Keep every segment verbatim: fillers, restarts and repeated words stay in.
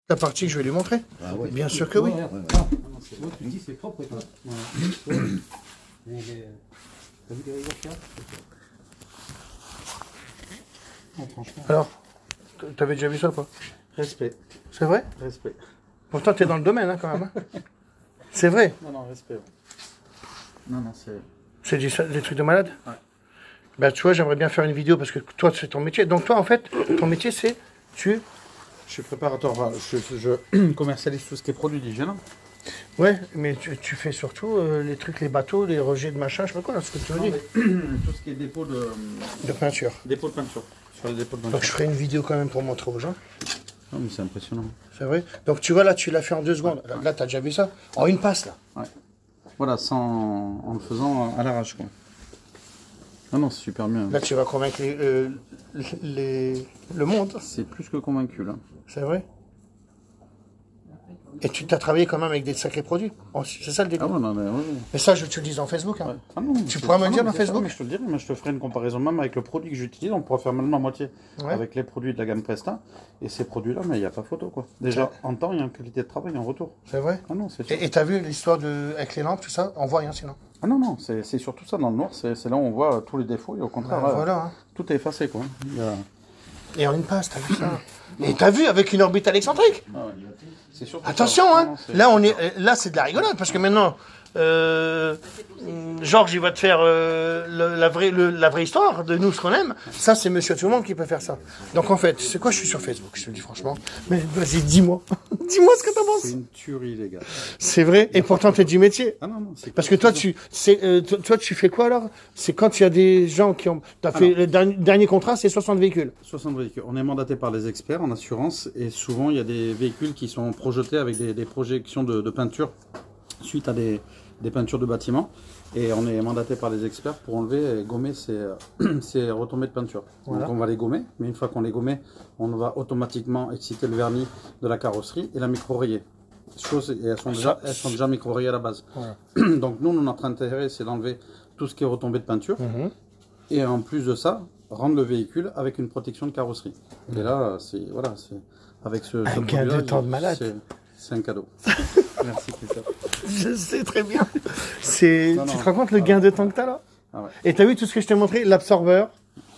La partie que je vais lui montrer. Ah ouais. Bien sûr que oui. Ouais, ouais. Ah, non, c'est bon, tu me dis c'est propre. Quoi. Voilà. Mais les... T'as vu les rigueurs qu'il y a? Non, franchement. Alors, t'avais déjà vu ça, quoi? Respect. C'est vrai? Respect. Pourtant, t'es dans le domaine, hein, quand même. Hein. C'est vrai. Non, non, respect. Ouais. Non, non, c'est... C'est des, des trucs de malade? Ouais. Bah, tu vois, j'aimerais bien faire une vidéo parce que toi, c'est ton métier. Donc, toi, en fait, ton métier, c'est... Tu... Je suis préparateur, je, je, je commercialise tout ce qui est produit d'hygiène. Ouais, mais tu, tu fais surtout euh, les trucs, les bateaux, les rejets de machin, je sais pas quoi, là, ce que tu veux dire. Tout ce qui est dépôt de... De peinture. Dépôt de peinture. Sur les dépôts de peinture. Donc, je ferai une vidéo quand même pour montrer aux gens. Non, mais c'est impressionnant. C'est vrai. Donc, tu vois, là, tu l'as fait en deux secondes. Là, là tu as déjà vu ça? En une passe, là. Ouais. Voilà, sans... en le faisant à l'arrache, quoi. Non, non, c'est super bien. Là, tu vas convaincre les, euh, les... le monde. C'est plus que convaincu, là. C'est vrai. Et tu t'as travaillé quand même avec des sacrés produits. Oh, c'est ça le début. Ah ouais, non, mais ouais. Mais ça, je te le dis en Facebook. Hein. Ouais. Ah non, tu pourras me le dire dans Facebook. Mais je te le dirai, mais je te ferai une comparaison même avec le produit que j'utilise. On pourra faire même la moitié ouais. avec les produits de la gamme Presta. Et ces produits-là, mais il n'y a pas photo, quoi. Déjà, ouais. En temps, il y a une qualité de travail en retour. C'est vrai. Ah non, c'est Et t'as vu l'histoire de avec les lampes, tout ça? On voit rien sinon. Ah non, non, c'est surtout ça dans le noir. C'est là où on voit tous les défauts. Et au contraire, ben, voilà, hein. Tout est effacé, quoi. Il y a... Et en une passe, t'as vu ça? Et t'as vu avec une orbite excentrique? Ah, attention, ça. Hein. Non, là, on est, là, c'est de la rigolade parce que maintenant, euh, Georges, il va te faire euh, le, la, vraie, le, la vraie histoire de nous, ce qu'on aime. Ça, c'est Monsieur Tout le Monde qui peut faire ça. Donc, en fait, c'est quoi? Je suis sur Facebook, je te le dis franchement. Mais vas-y, dis-moi. Dis-moi ce que t'en penses. C'est une tuerie, les gars. C'est vrai. Et pourtant, t'es du métier. Ah non, non. Parce que toi, tu, euh, toi, tu fais quoi alors? C'est quand il y a des gens qui ont. T'as fait le dernier, dernier contrat, c'est soixante véhicules. soixante véhicules. On est mandaté par les experts en assurance et souvent il y a des véhicules qui sont projetés avec des, des projections de, de peinture suite à des, des peintures de bâtiments. Et on est mandaté par les experts pour enlever et gommer ces, ces retombées de peinture. Voilà. Donc on va les gommer, mais une fois qu'on les gommé, on va automatiquement exciter le vernis de la carrosserie et la micro-rayer. Chose, et elles sont déjà, elles sont déjà micro-rayées à la base. Voilà. Donc nous, notre intérêt, c'est d'enlever tout ce qui est retombé de peinture. Mm-hmm. Et en plus de ça, rendre le véhicule avec une protection de carrosserie. Mmh. Et là, c'est voilà, c'est avec ce, un ce gain de temps de malade. C'est un cadeau. Merci Christophe. Je sais très bien. C'est. Tu te rends compte le gain ah, de temps que t'as là? Ah ouais. Et t'as vu tout ce que je t'ai montré, l'absorbeur.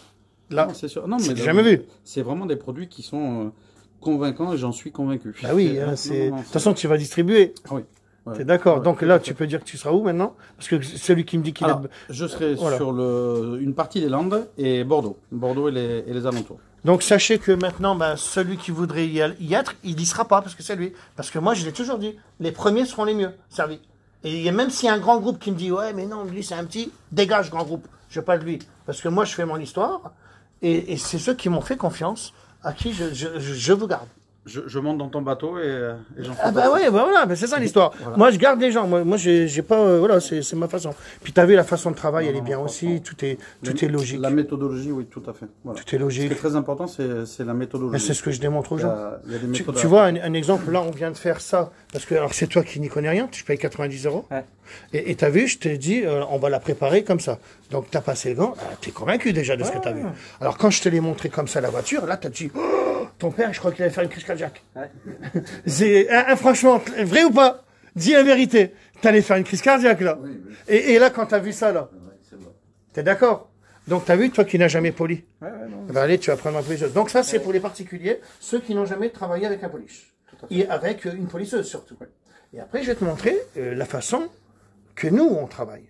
Là, c'est sûr. Non, mais jamais vu. C'est vraiment des produits qui sont euh, convaincants et j'en suis convaincu. Ah oui, hein, c'est. De toute façon, tu vas distribuer. Ah oui. Ouais. T'es d'accord. Ouais, donc là, tu peux dire que tu seras où maintenant? Parce que celui qui me dit qu'il est... Je serai voilà. sur le, une partie des Landes et Bordeaux. Bordeaux et les, et les alentours. Donc sachez que maintenant, bah, celui qui voudrait y être, il n'y sera pas parce que c'est lui. Parce que moi, je l'ai toujours dit, les premiers seront les mieux servis. Et même s'il y a un grand groupe qui me dit, ouais, mais non, lui c'est un petit, dégage grand groupe. Je veux pas de lui. Parce que moi, je fais mon histoire et, et c'est ceux qui m'ont fait confiance, à qui je, je, je, je vous garde. Je, je monte dans ton bateau et, et j'en fais. Ah bah ouais, bah voilà, bah c'est ça l'histoire. Voilà. Moi je garde les gens, moi, moi j'ai pas, euh, voilà, c'est ma façon. Puis t'as vu la façon de travail, non, elle non, est bien non, aussi, tout est, tout la, est logique. La méthodologie, oui, tout à fait. Voilà. Tout est logique. Ce qui est très important, c'est la méthodologie. C'est ce que je démontre aux gens. Il y a, il y a tu, tu vois, un, un exemple, là on vient de faire ça, parce que alors c'est toi qui n'y connais rien, tu payes quatre-vingt-dix euros. Ouais. Et t'as vu, je t'ai dit, euh, on va la préparer comme ça. Donc t'as passé le gant, ah, t'es convaincu déjà de ce ouais. que t'as vu. Alors quand je te l'ai montré comme ça la voiture, là t'as dit, oh, ton père, je crois qu'il allait faire une crise cardiaque. Ouais. C'est, hein, franchement, vrai ou pas? Dis la vérité. T'allais faire une crise cardiaque là. Oui, oui. Et, et là, quand t'as vu ça là, ouais, bon. T'es d'accord? Donc t'as vu, toi qui n'as jamais poli. Ouais, ouais, non, ben, allez, tu vas prendre ma polisseuse. Donc ça, c'est ouais. pour les particuliers, ceux qui n'ont jamais travaillé avec un polish. Et avec une polisseuse surtout. Ouais. Et après, je vais te montrer euh, la façon que nous, on travaille.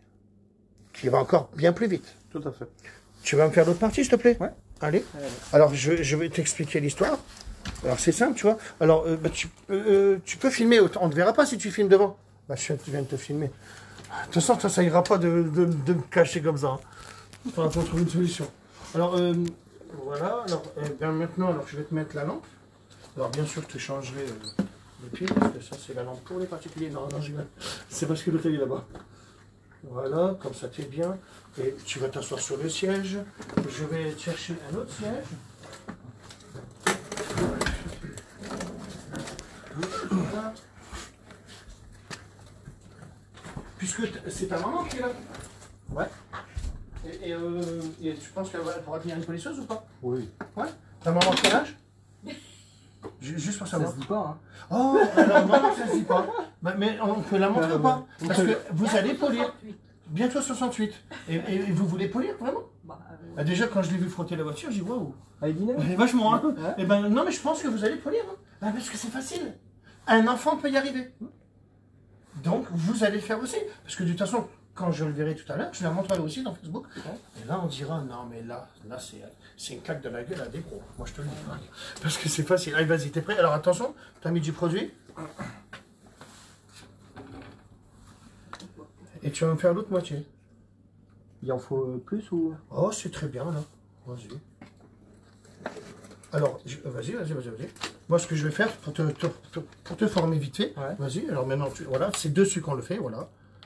Qui va encore bien plus vite. Tout à fait. Tu vas me faire l'autre partie, s'il te plaît? Ouais. Allez. Ouais, ouais. Alors, je, je vais t'expliquer l'histoire. Alors, c'est simple, tu vois. Alors, euh, bah, tu, euh, tu peux filmer. On ne te verra pas si tu filmes devant. Bah, je viens de te filmer. De toute façon, toi, ça ira pas de, de, de me cacher comme ça. Il faudra qu'on trouve une solution. Alors, euh, voilà. Alors, euh, ben, maintenant, alors, je vais te mettre la lampe. Alors, bien sûr, je te changerai euh, les piles, parce que ça, c'est la lampe pour les particuliers. Non, non, je vais... C'est parce que l'hôtel est là-bas. Voilà, comme ça, tu es bien. Et tu vas t'asseoir sur le siège. Je vais chercher un autre siège. Voilà. Puisque c'est ta maman qui est là. Ouais. Et, et, euh, et tu penses qu'elle pourra tenir une polisseuse ou pas? Oui. Ouais. Ta maman quel âge? Juste pour savoir. Ça se dit pas, hein. Oh, alors non, ça se dit pas. Bah, mais on peut la montrer ou pas? Parce que vous allez polir. Bientôt soixante-huit. Et, et, et vous voulez polir, vraiment? Bah, euh... bah, déjà, quand je l'ai vu frotter la voiture, j'y vois où? Ah, il dit non. Vachement, hein. Ouais. Et ben non, mais je pense que vous allez polir. Hein. Bah, parce que c'est facile. Un enfant peut y arriver. Donc, vous allez le faire aussi. Parce que de toute façon, quand je le verrai tout à l'heure, je la montrerai aussi dans Facebook. Ouais. Et là, on dira, non, mais là, là c'est une claque de la gueule à des gros. Moi, je te le dis. Parce que c'est facile. Allez, vas-y, t'es prêt? Alors, attention, t'as mis du produit. Et tu vas me faire l'autre moitié. Il en faut plus ou? Oh, c'est très bien, là. Vas-y. Alors, vas-y, vas-y, vas-y, vas-y. Moi, ce que je vais faire, pour te, te, te, pour te former vite fait, ouais. Vas-y, alors maintenant, tu, voilà, c'est dessus qu'on le fait, voilà.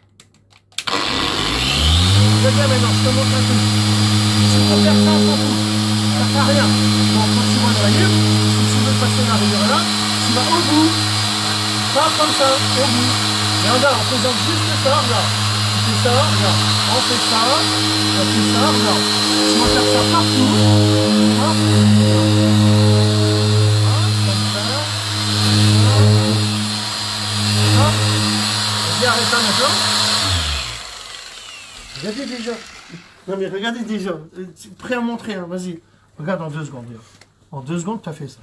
Très bien, maintenant, je te montre un truc. Si tu peux faire ça, on s'en fout. Ça ne fait rien. Donc, quand tu vois une rayure, si tu veux passer la rayure là, tu vas au bout. Pas comme ça, au bout. Et regarde, en faisant juste ça, regarde. On fait ça, regarde. On fait ça, on fait ça, regarde. Tu vas faire ça partout. Hop. Arrête ça maintenant. Regardez déjà. Non mais regardez déjà. Prêt à montrer, hein. Vas-y. Regarde en deux secondes. En deux secondes, tu as fait ça.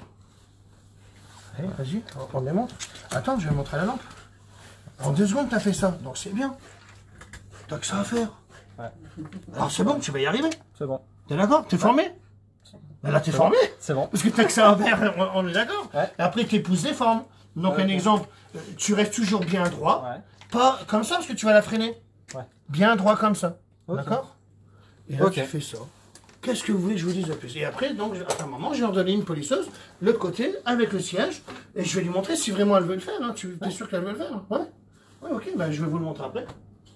Allez, vas-y, on les montre. Attends, je vais montrer la lampe. En deux secondes, tu as fait ça. Donc c'est bien. T'as que ça à faire. Ouais. Alors c'est bon, tu vas y arriver. C'est bon. T'es d'accord? T'es formé? Ben là, t'es formé. C'est bon. Parce que t'as que ça à faire, on, on est d'accord. Ouais. Et après, t'épouses les formes. Donc ouais, un ouais. exemple, tu restes toujours bien droit. Ouais. Pas comme ça, parce que tu vas la freiner. Ouais. Bien droit comme ça. Okay. D'accord? Et là, okay. tu fais ça. Qu'est-ce que vous voulez que je vous dise de plus? Et après, donc, à un moment, j'ai ordonné une polisseuse, l'autre côté, avec le siège, et je vais lui montrer si vraiment elle veut le faire. Hein. Tu es sûr qu'elle veut le faire? Ouais. Ouais, ok, ben, je vais vous le montrer après.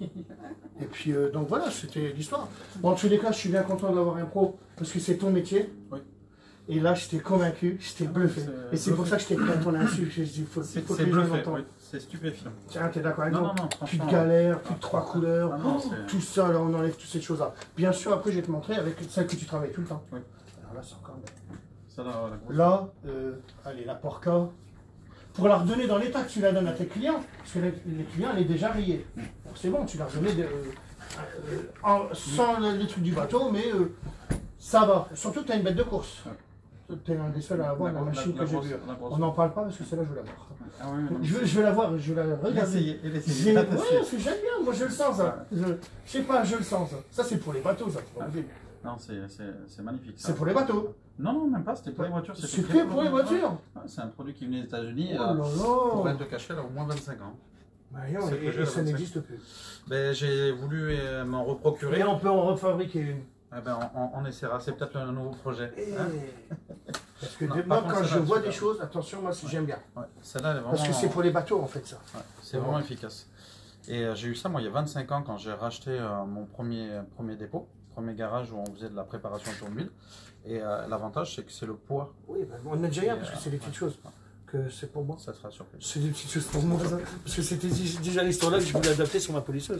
Et puis, euh, donc voilà, c'était l'histoire. Bon, en tous les cas, je suis bien content d'avoir un pro, parce que c'est ton métier. Oui. Et là, j'étais convaincu, j'étais bluffé. Et c'est pour ça que j'étais prêt à ton insu. C'est bluffé, oui. C'est stupéfiant. Tiens, t'es d'accord avec moi? Non, non, non. Plus de galère, plus de trois couleurs, non, non, tout ça, là, on enlève toutes ces choses-là. Bien sûr, après, je vais te montrer avec celle que tu travailles tout le temps. Oui. Alors là, c'est encore bien. Ça, là, la là euh, allez, la porca. Pour la redonner dans l'état que tu la donnes à tes clients, parce que les, les clients, elle est déjà rayée. Mm. C'est bon, tu l'as redonné de, euh, en, sans le, les trucs du bateau, mais euh, ça va. Surtout que tu as une bête de course. Ouais. Tu es un des seuls à avoir la, la machine la, que j'ai vue. On n'en parle pas parce que celle-là, je veux la voir. Ah oui, non, je, veux, je veux la voir, je veux la regarder. Oui, parce que j'aime bien, moi je le sens ça. Je, je sais pas, je le sens ça. Ça, c'est pour les bateaux, ça. Ah. Non, c'est magnifique. C'est pour les bateaux? Non, non, même pas, c'était pour les voitures. C'était pour les voitures? C'est un produit qui venait des États-Unis. Oh là là. Pour rien te cacher, elle a au moins vingt-cinq ans. Bah, non, et, et ça n'existe plus. Ben, j'ai voulu euh, m'en reprocurer. Et on peut en refabriquer une. Eh ben, on, on essaiera, c'est peut-être un nouveau projet. Hein? Parce que non, moi, quand je vois des choses, attention, moi, ouais. j'aime bien. Ouais. Vraiment, parce que c'est pour les bateaux, en fait, ça. Ouais. C'est vraiment efficace. Et euh, j'ai eu ça, moi, il y a vingt-cinq ans, quand j'ai racheté euh, mon premier, premier dépôt, premier garage où on faisait de la préparation automobile. Et euh, l'avantage, c'est que c'est le poids. Oui, bah, on a déjà rien, parce que c'est des petites choses. Que c'est pour moi. Ça sera surpris. C'est des petites choses pour moi, ça. Parce que c'était déjà l'histoire-là que je voulais adapter sur ma polisseuse.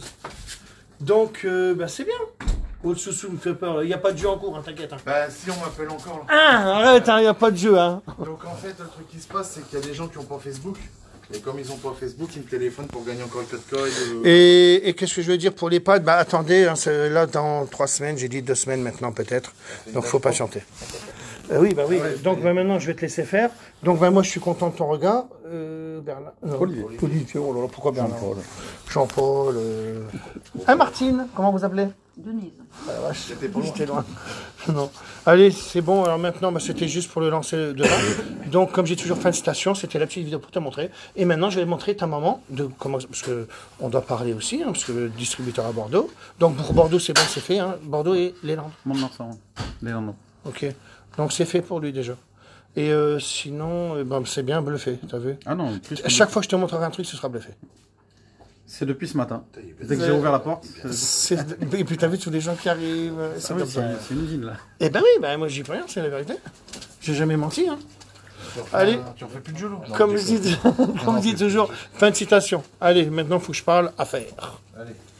Donc, euh, bah, c'est bien. Au-dessous, me fait peur. Il n'y a pas de jeu en cours, hein, t'inquiète. Hein. Bah, si, on m'appelle encore. Là. Ah, arrête, il hein, n'y a pas de jeu. Hein. Donc, en fait, le truc qui se passe, c'est qu'il y a des gens qui n'ont pas Facebook. Et comme ils n'ont pas Facebook, ils me téléphonent pour gagner encore le code code. Euh... Et, et qu'est-ce que je veux dire pour les pads? Bah, attendez, hein, là, dans trois semaines, j'ai dit deux semaines maintenant, peut-être. Donc, il faut patienter. Euh, oui, bah oui. Ah ouais, donc bah, maintenant, je vais te laisser faire. Donc bah, moi, je suis content de ton regard. Euh, Bernard. Non, Olivier. Olivier. Oh là là, pourquoi Bernard? Jean-Paul. Jean-Paul. Euh... Ah, Martine, comment vous appelez? Denise. Ah, la vache, j'étais loin. Non. Allez, c'est bon. Alors maintenant, bah, c'était juste pour le lancer de là. Donc, comme j'ai toujours fait une station, c'était la petite vidéo pour te montrer. Et maintenant, je vais montrer ta maman, de comment, parce que on doit parler aussi, hein, parce que le distributeur à Bordeaux. Donc pour Bordeaux, c'est bon, c'est fait. Hein. Bordeaux et les Landes. Mon enfant, les Landes. Ok. Donc c'est fait pour lui déjà. Et euh, sinon, euh, ben, c'est bien bluffé, t'as vu? Ah non, plus à chaque fois que je te montrerai un truc, ce sera bluffé. C'est depuis ce matin. Dès que j'ai ouvert la porte. Et puis t'as vu tous les gens qui arrivent. C'est oui, une usine là. Eh ben oui, ben moi j'y peux rien, c'est la vérité. J'ai jamais menti. Hein. Allez, tu en fais plus de jeu, comme je dis, comme je dis toujours, fin de citation. Allez, maintenant il faut que je parle affaires. Allez.